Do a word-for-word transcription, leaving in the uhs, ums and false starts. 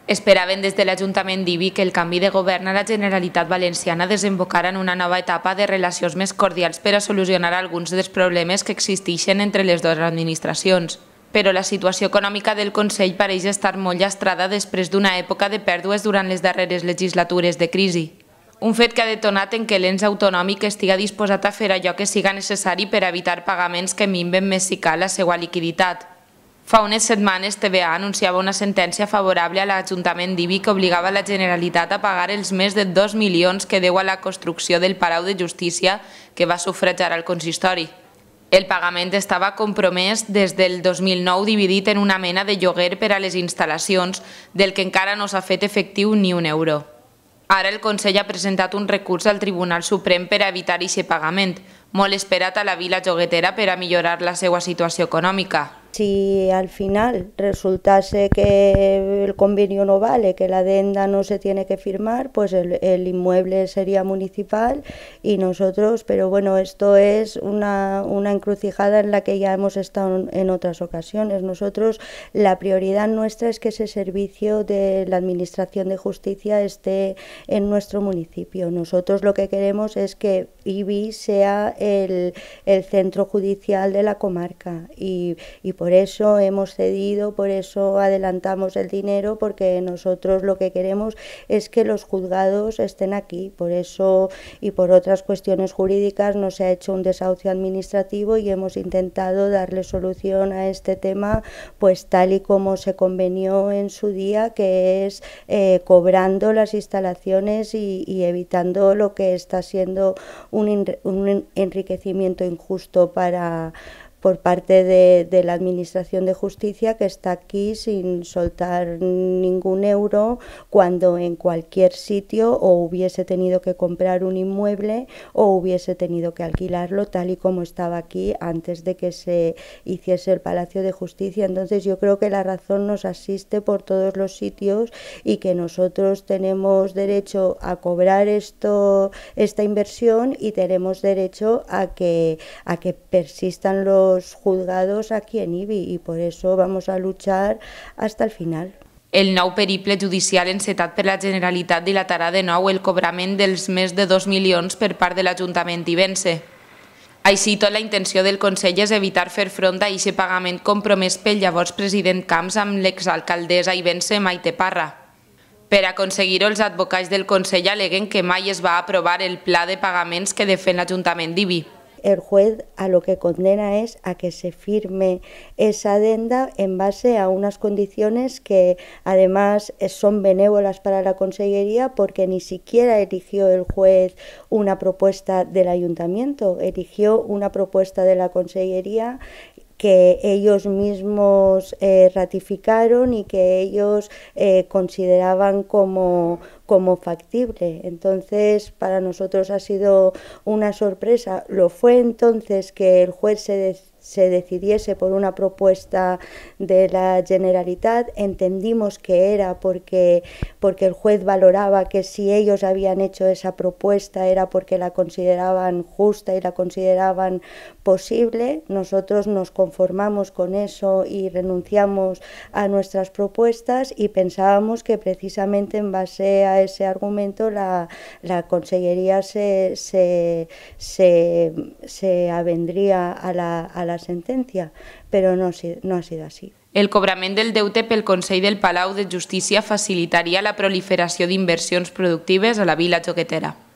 Esperaven des de l'Ajuntament d'Ibi que el canvi de govern a la Generalitat Valenciana desembocara en una nova etapa de relacions més cordials per a solucionar alguns dels problemes que existeixen entre les dues administracions. Però la situació econòmica del Consell pareix estar molt llastrada després d'una època de pèrdues durant les darreres legislatures de crisi. Un fet que ha detonat en què l'ens autonòmic estiga disposat a fer allò que siga necessari per evitar pagaments que minven més si cal la seva liquiditat. Fa unes setmanes T V A anunciava una sentència favorable a l'Ajuntament d'Ibi que obligava la Generalitat a pagar els més de dos milions que deu a la construcció del Palau de Justícia que va sufragar al consistori. El pagament estava compromès des del dos mil nou dividit en una mena de lloguer per a les instal·lacions del que encara no s'ha fet efectiu ni un euro. Ara el Consell ha presentat un recurs al Tribunal Suprem per a evitar aquest pagament, molt esperat a la vila joguetera per a millorar la seva situació econòmica. Si al final resultase que el convenio no vale, que la adenda no se tiene que firmar, pues el, el inmueble sería municipal y nosotros, pero bueno, esto es una, una encrucijada en la que ya hemos estado en otras ocasiones. Nosotros, la prioridad nuestra es que ese servicio de la Administración de Justicia esté en nuestro municipio. Nosotros lo que queremos es que Ibi sea el, el centro judicial de la comarca y, y por eso hemos cedido, por eso adelantamos el dinero, porque nosotros lo que queremos es que los juzgados estén aquí. Por eso y por otras cuestiones jurídicas no se ha hecho un desahucio administrativo y hemos intentado darle solución a este tema pues tal y como se convenió en su día, que es eh, cobrando las instalaciones y, y evitando lo que está siendo un, un enriquecimiento injusto para por parte de, de la Administración de Justicia, que está aquí sin soltar ningún euro, cuando en cualquier sitio o hubiese tenido que comprar un inmueble o hubiese tenido que alquilarlo tal y como estaba aquí antes de que se hiciese el Palacio de Justicia. Entonces yo creo que la razón nos asiste por todos los sitios y que nosotros tenemos derecho a cobrar esto, esta inversión, y tenemos derecho a que, a que persistan los juzgados aquí en Ibi, y por eso vamos a luchar hasta el final. El nou periple judicial encetat per la Generalitat dilatarà de nou el cobrament dels més de dos milions per part de l'Ajuntament ibense. Així tot, la intenció del Consell és evitar fer front a aquest pagament compromès pel llavors president Camps amb l'exalcaldessa ibense Maite Parra. Per aconseguir-ho, els advocats del Consell al·leguen que mai es va aprovar el pla de pagaments que defèn l'Ajuntament d'Ibi. El juez a lo que condena es a que se firme esa adenda en base a unas condiciones que además son benévolas para la Consellería, porque ni siquiera eligió el juez una propuesta del Ayuntamiento, eligió una propuesta de la Consellería que ellos mismos eh, ratificaron y que ellos eh, consideraban como, como factible. Entonces, para nosotros ha sido una sorpresa. Lo fue entonces que el juez se decidió se decidiese por una propuesta de la Generalitat. Entendimos que era porque, porque el juez valoraba que si ellos habían hecho esa propuesta era porque la consideraban justa y la consideraban posible. Nosotros nos conformamos con eso y renunciamos a nuestras propuestas, y pensábamos que precisamente en base a ese argumento la, la Consellería se, se, se, se avendría a la, a la sentencia, però no, no ha sido así. El cobrament del deute pel Consell del Palau de Justícia facilitaria la proliferació d'inversions productives a la vila joguetera.